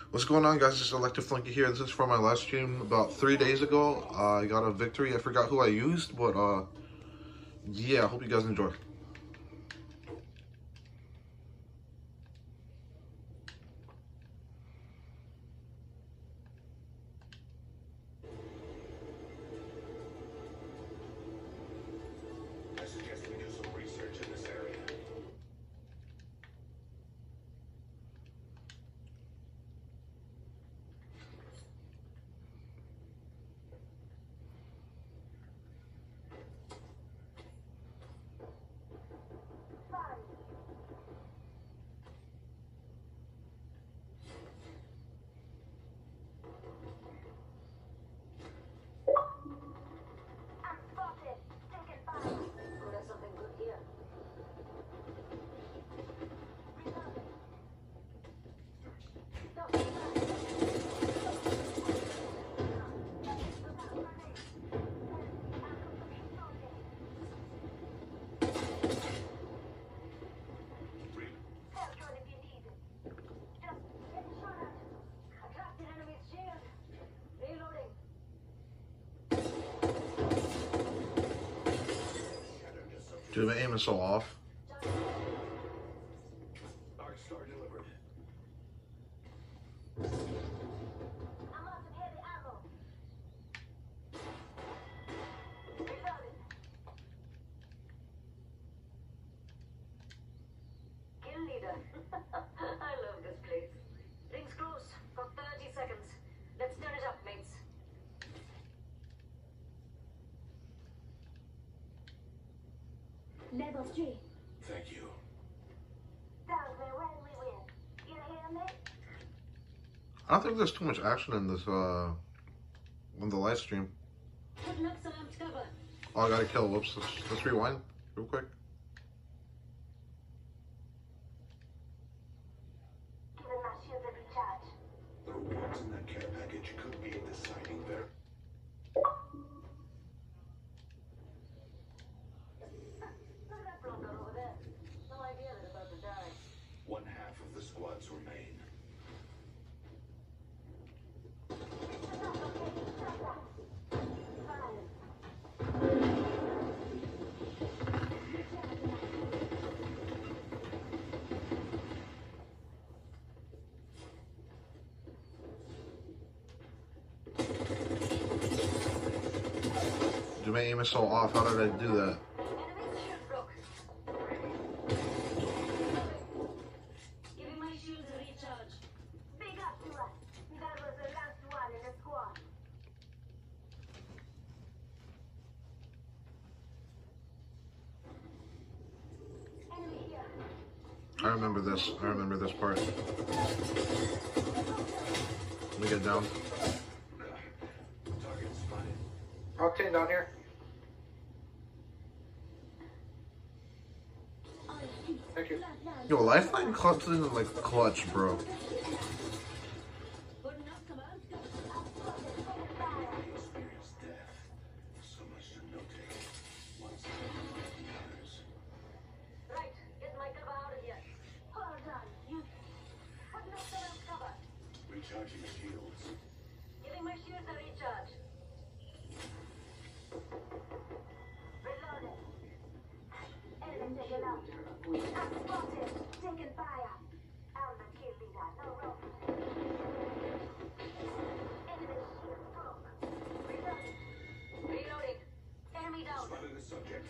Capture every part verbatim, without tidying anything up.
What's going on, guys? This is Electric Flunky here. This is from my live stream about three days ago. Uh, I got a victory. I forgot who I used, but uh, yeah, I hope you guys enjoy. I suggest we do some research in this area. Dude, my aim is so off. Arc Star delivered. I'm out of heavy ammo. Reloading. Kill leader. I love this place. Rings close. Got thirty seconds. Let's turn it up, mates. Level three. Thank you. Sounds me when we win. You hear me? I don't think there's too much action in this, uh, on the live stream. Putting up some amped cover. Oh, I gotta kill. Whoops. Let's, let's rewind real quick. Giving my shield a recharge. The rewards in that care package could be a deciding there. Look at that Bronco over there. No idea they're about to die. One half of the squads remain. Dude, my aim is so off. How did I do that? Enemy's shield broke. Giving my shields a recharge. Big up to us. That was the last one in the squad. Enemy here. I remember this. I remember this part. Let me get down. Target spotted. Octane down here. Thank you. Yo, Lifeline constantly like clutch, bro. Experience death. So much to notate. Once matters. Right, get my cover out of here. Hold on, you. Putting up some cover. Recharging shields. Giving my shields a recharge. Reloading. Enemy taken out. I'm spotted. Taking fire. I'm the kill leader. No rope. Enemy shield broke. Reloading. Reloading. Enemy down. Spotted the subject.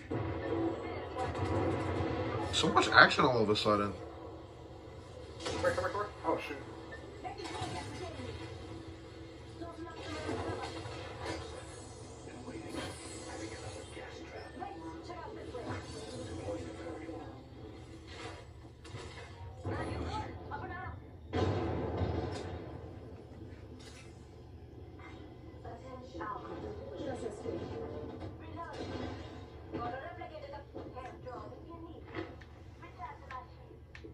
So much action all of a sudden. Wait, come back, oh shoot. Been waiting. Having another gas trap. Check out this way. Deploy the variable. Are you good? Up and out. Attention. Out. Just escape. Reloading. Got a replicator. Hand draw if you need. Return to my shield.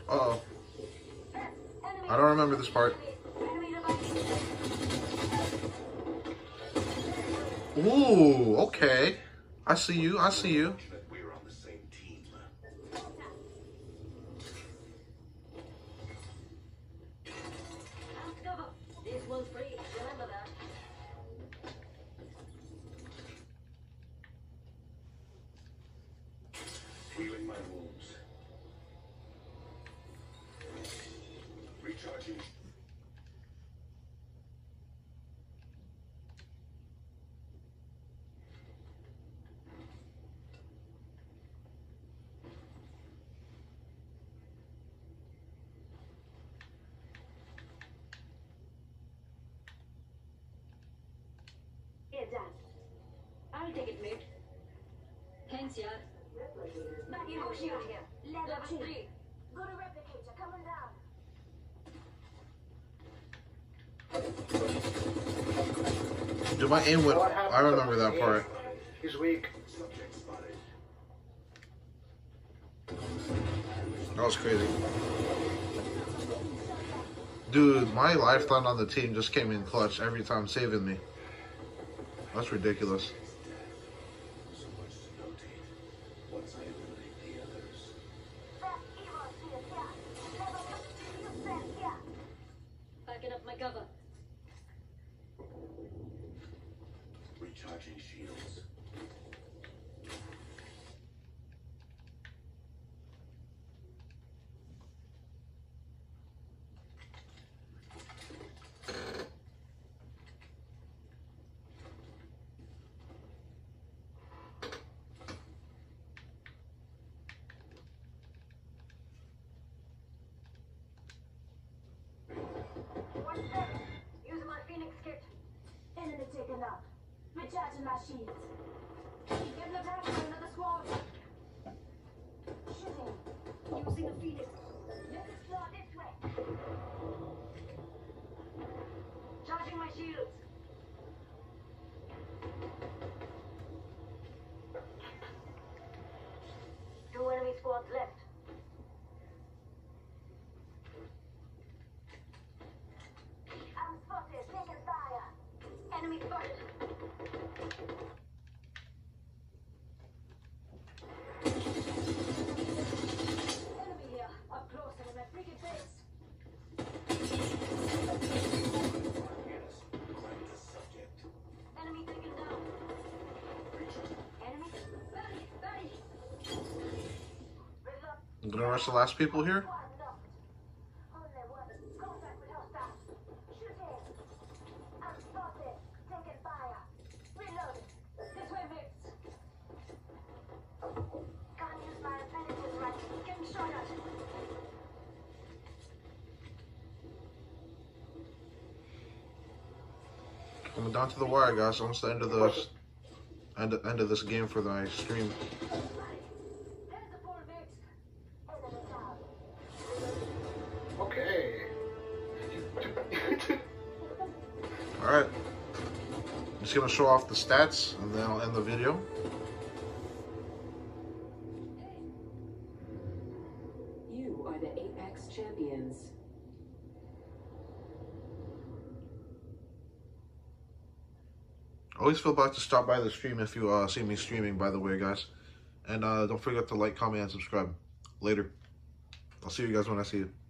Uh-oh. I don't remember this part. Ooh, okay. I see you, I see you. We're on the same team. This one's free. Remember that. Healing my wounds. Recharging. Here, Dan. I'll take it, mate. Thanks, yeah. Back in shield here. Level Level two. three. Go to replicator. Coming down. Dude, my aim went. I remember that part. He's weak. Subject spotted. That was crazy. Dude, my Lifeline on the team just came in clutch every time, saving me. That's ridiculous. So much to notate. Once I eliminate the others. That evil shield here. Level two. You stand here. Backing up my cover. Recharging shields. One seven. Using my Phoenix kit. Enemy taken up. Recharging my shields. Getting attacked by another squad. Shooting. Using a Phoenix. Let's explore this way. Charging my shields. Two enemy squads left. I'm spotted. Taking fire. Enemy spotted. Enemy here. Up close and in my freaking face. Yes. Find the subject. Enemy taken down. Enemy. Buddy, buddy. Reload. I'm gonna rush the last people here. Squad knocked. Only one. Contact with hostiles. Shooting. I'm spotted. Taking fire. Reloading. This way, mates. Can't use my abilities right. Getting shot at. Coming down to the wire, guys. Almost the end of the end, end of this game for my stream. Here's the four mates. Enemy down. Okay. All right. I'm just gonna show off the stats, and then I'll end the video. You are the Apex champions. Always feel bad to stop by the stream if you uh, see me streaming, by the way, guys. And uh, don't forget to like, comment, and subscribe. Later. I'll see you guys when I see you.